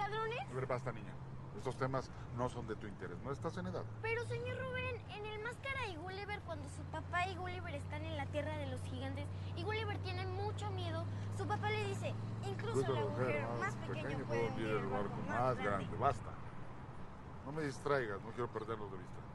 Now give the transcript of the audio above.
ladrones? A ver, basta, niña. Estos temas no son de tu interés. No estás en edad. Pero, señor Rubén, en el Máscara y Gulliver, cuando su papá y Gulliver están en la tierra de los gigantes y Gulliver tiene mucho miedo, su papá le dice, incluso el agujero más pequeño puede hundir el barco más grande. Basta. No me distraigas, no quiero perderlos de vista.